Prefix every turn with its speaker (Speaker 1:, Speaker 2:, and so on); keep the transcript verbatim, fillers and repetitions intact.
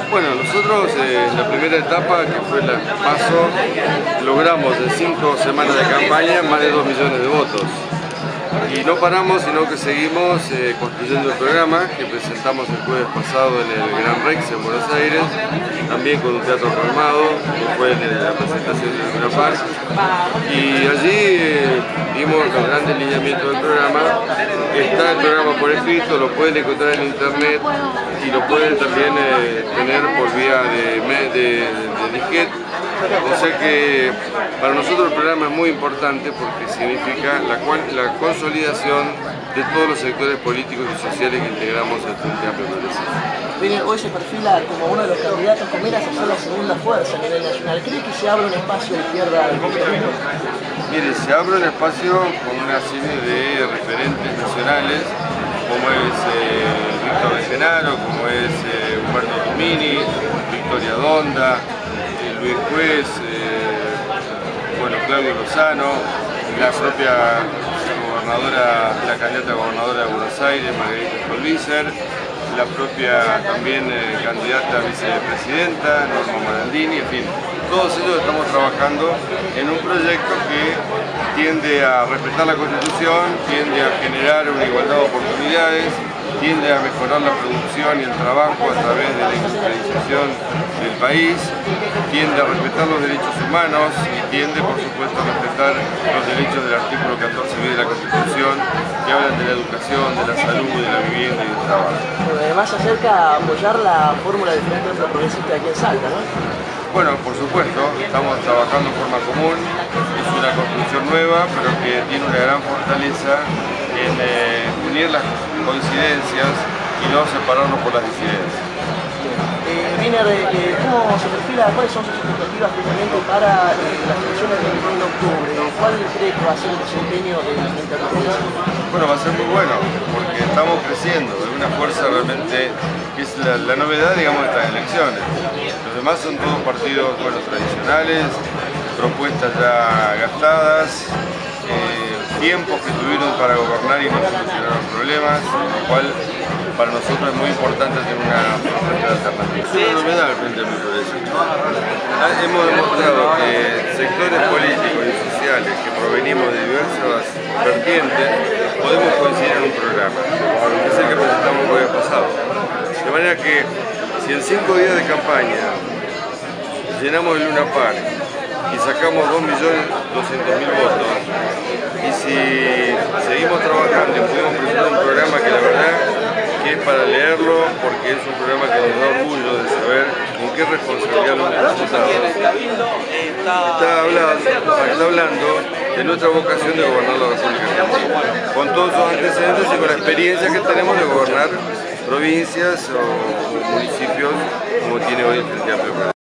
Speaker 1: Bueno, nosotros eh, en la primera etapa, que fue la PASO, logramos en cinco semanas de campaña más de dos millones de votos. Y no paramos, sino que seguimos eh, construyendo el programa que presentamos el jueves pasado en el Gran Rex en Buenos Aires, también con un teatro armado, que fue en la presentación del Luna Park. Y allí eh, dimos los grandes lineamientos del programa. Está el programa por escrito, lo pueden encontrar en internet y lo pueden también eh, tener por vía de, de, de, de disquete. O sea que para nosotros el programa es muy importante porque significa la, la consolidación de todos los sectores políticos y sociales que integramos el Frente Amplio Progresista.
Speaker 2: Bien, hoy se perfila como uno de los candidatos con miras a ser la segunda fuerza a nivel nacional. ¿Cree que se abre un espacio de izquierda al gobierno?
Speaker 1: Mire, se abre un espacio con una serie de referentes nacionales, como es eh, Víctor Becenaro, como es eh, Humberto Tumini, Victoria Donda, Luis Juez, eh, bueno, Claudio Lozano, la propia gobernadora, la candidata a gobernadora de Buenos Aires, Margarita Stolbizer, la propia también eh, candidata a vicepresidenta, Norma Morandini, en fin, todos ellos estamos trabajando en un proyecto que tiende a respetar la Constitución, tiende a generar una igualdad de oportunidades, tiende a mejorar la producción y el trabajo a través de la industrialización del país, tiende a respetar los derechos humanos y tiende, por supuesto, a respetar los derechos del artículo catorce B de la Constitución, que hablan de la educación, de la salud, de la vivienda y del trabajo.
Speaker 2: Además se acerca a apoyar la fórmula del Frente Amplio Progresista aquí en Salta, ¿no?
Speaker 1: Bueno, por supuesto, estamos trabajando en forma común, es una construcción nueva, pero que tiene una gran fortaleza en eh, unir las coincidencias y no separarnos por las disidencias.
Speaker 2: Eh, Wiener, eh, ¿cómo se perfila, cuáles son sus expectativas finalmente para eh, las elecciones del veintiuno de octubre? ¿Cuál cree que va a ser el desempeño del Frente Amplio Progresista?
Speaker 1: Bueno, va a ser muy bueno, porque estamos creciendo, es una fuerza realmente que es la, la novedad, digamos, de estas elecciones. Los demás son todos partidos, bueno, tradicionales, propuestas ya gastadas, eh, tiempos que tuvieron para gobernar y no solucionaron problemas, lo cual para nosotros es muy importante tener una propuesta alternativa. Es una novedad el Frente Amplio Progresista. Hemos demostrado que sectores políticos y sociales que provenimos de diversas vertientes podemos coincidir en un programa, que es el que presentamos el jueves pasado. De manera que si en cinco días de campaña llenamos el Luna Park y sacamos dos millones doscientos mil votos, y si seguimos trabajando y podemos presentar un programa que la verdad que es para leerlo, porque es un programa que nos da orgullo de saber con qué responsabilidad lo hemos presentado. Está hablando, está hablando de nuestra vocación de gobernar la República Argentina, con todos sus antecedentes y con la experiencia que tenemos de gobernar provincias o municipios como tiene hoy el Frente Amplio.